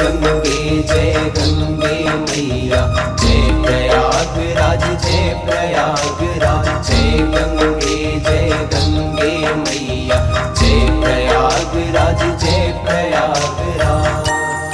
जय गंगे मैया, जय प्रयागराज, जय प्रयागराज, जय गंगे मैया, जय प्रयागराज, जय प्रयागराज।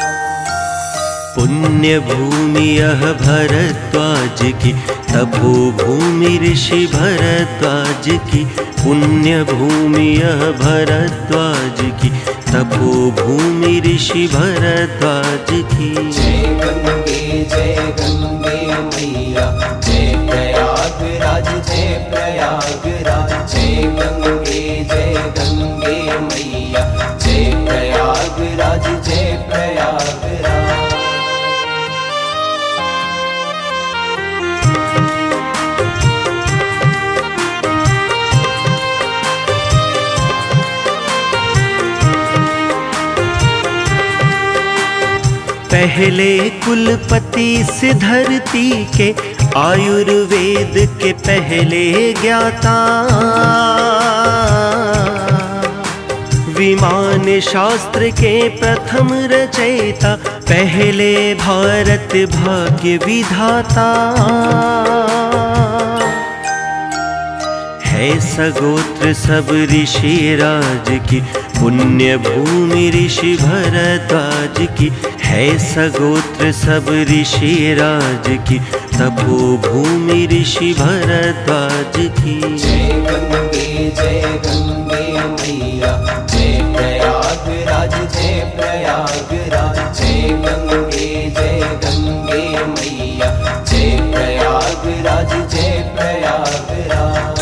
पुण्य भूमि यह भरद्वाज की, तपोभूमि ऋषि भरद्वाज की। पुण्य भूमि यह भरद्वाज की, तपोभूमि ऋषि भरद्वाज की। जय गंगे मैया, जय प्रयागराज, जय प्रयागराज, जय गंगे मैया, जय प्रयागराज, जय प्रयागराज। पहले कुलपति इस धरती के, आयुर्वेद के पहले ज्ञाता। विमान शास्त्र के प्रथम रचयिता, पहले भारत भाग्य विधाता। है सगोत्र सब ऋषि राज की, पुण्य भूमि ऋषि भरद्वाज की। है सगोत्र सब ऋषि राज की, तपोभूमि ऋषि भरद्वाज की। जय गंगे मैया, जय प्रयागराज, जय प्रयागराज, जय गंगे मैया, जय प्रयागराज, जय प्रयागराज।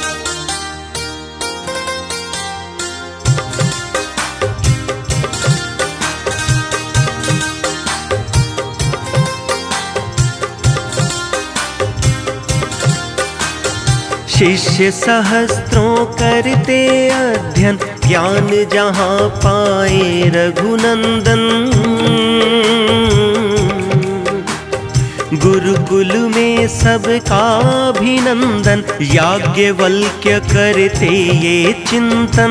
शिष्य सहस्त्रों करते अध्ययन, ज्ञान जहाँ पाए रघुनंदन। गुरुकुल में सबका अभिनंदन, याज्ञवल्क्य करते ये चिंतन।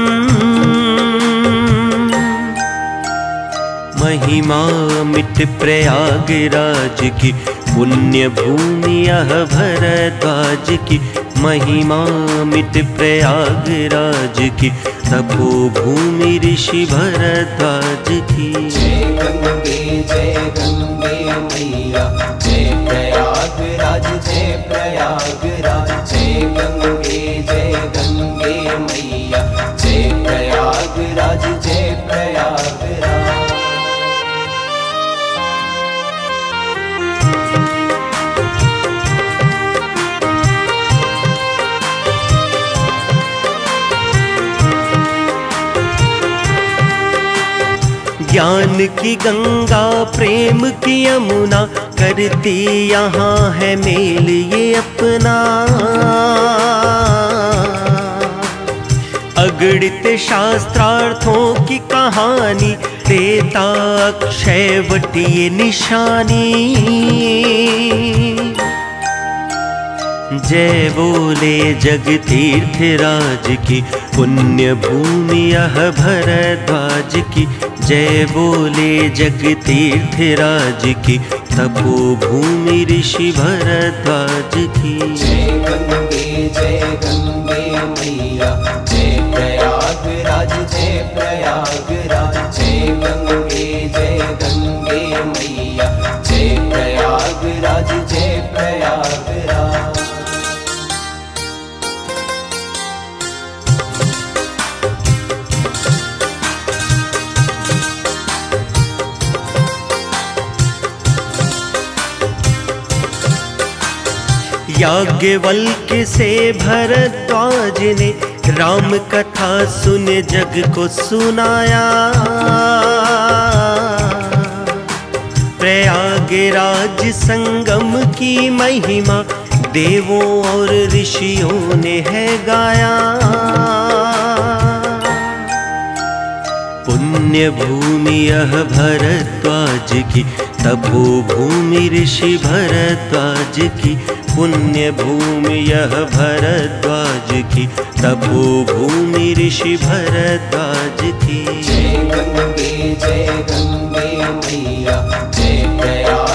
महिमा मिट प्रयागराज की, पुण्य भूमि यह भरद्वाज की। महिमा मिट प्रयागराज की, तपोभूमि ऋषि भरद्वाज की। जय गंगे मैया, जय प्रयागराज, जय प्रयागराज, जय गंगे मैया, जय प्रयागराज, जय प्रयागराज। ज्ञान की गंगा प्रेम की यमुना, करती यहाँ है मेल ये अपना। अगणित शास्त्रार्थों की कहानी, देता अक्षय वट ये निशानी। जय बोले जगतीर्थ राज की, पुण्य भूमि यह भरद्वाज की। जय बोले जगतीर्थ राज की, तपोभूमि ऋषि भरद्वाज की। जय गंगे मैया, जय प्रयागराज, जय प्रयागराज, जय गंगे मैया, जय प्रयागराज, जय प्रयागराज। याज्ञवल्क्य से भरद्वाज ने, राम कथा सुन जग को सुनाया। प्रयागराज संगम की महिमा, देवों और ऋषियों ने है गाया। पुण्य भूमि यह भरद्वाज की, तपोभूमि ऋषि भरद्वाज की। पुण्य भूमि यह भरद्वाज की, तपोभूमि ऋषि भरद्वाज की। जय गंगे मैया,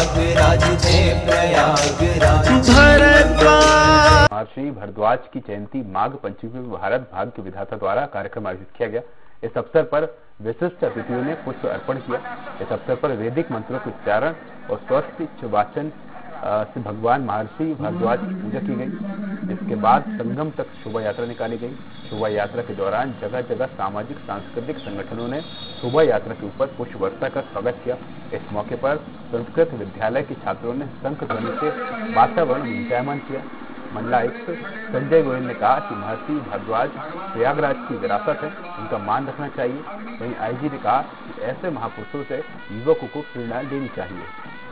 प्रयागराज जय प्रयागराज। भरद्वाज। महर्षि भरद्वाज की जयंती माघ पंचमी में भारत भाग्य विधाता द्वारा कार्यक्रम आयोजित किया गया। इस अवसर पर विशिष्ट अतिथियों ने पुष्प अर्पण किया। इस अवसर पर वैदिक मंत्रों के उच्चारण और स्वस्ति वाचन से भगवान महर्षि भरद्वाज की पूजा की गई। इसके बाद संगम तक शोभा यात्रा निकाली गई। शोभा यात्रा के दौरान जगह जगह सामाजिक सांस्कृतिक संगठनों ने शोभा यात्रा के ऊपर पुष्प वर्षा कर स्वागत किया। इस मौके पर संस्कृत विद्यालय के छात्रों ने शंख ध्वनि से वातावरण गुंजायमान किया। मंडलायुक्त संजय गोयल ने कहा कि महर्षि भरद्वाज प्रयागराज की विरासत है, उनका मान रखना चाहिए। वहीं आईजी ने कहा कि ऐसे महापुरुषों से युवकों को प्रेरणा लेनी चाहिए।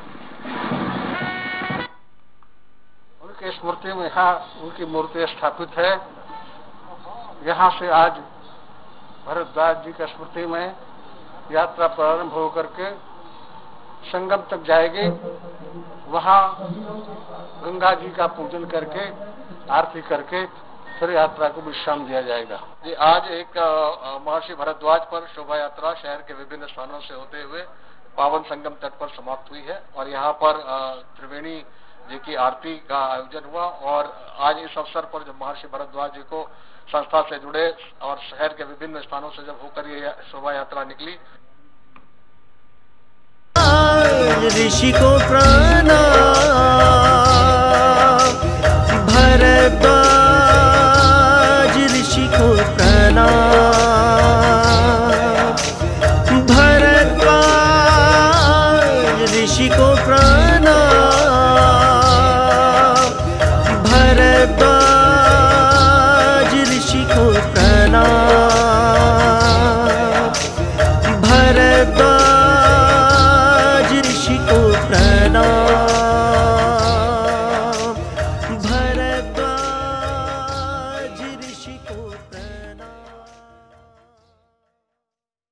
उनकी स्मृति में यहाँ उनकी मूर्ति स्थापित है। यहाँ से आज भरद्वाज जी की स्मृति में यात्रा प्रारंभ होकर के संगम तक जाएगी। वहाँ गंगा जी का पूजन करके आरती करके फिर यात्रा को विश्राम दिया जाएगा। जी आज एक महर्षि भरद्वाज पर शोभा यात्रा शहर के विभिन्न स्थानों से होते हुए पावन संगम तट पर समाप्त हुई है और यहाँ पर त्रिवेणी जी की आरती का आयोजन हुआ। और आज इस अवसर पर जब महर्षि भरद्वाज जी को संस्था से जुड़े और शहर के विभिन्न स्थानों से जब होकर ये शोभा यात्रा निकली, ऋषि को प्रणाम। भरद्वाज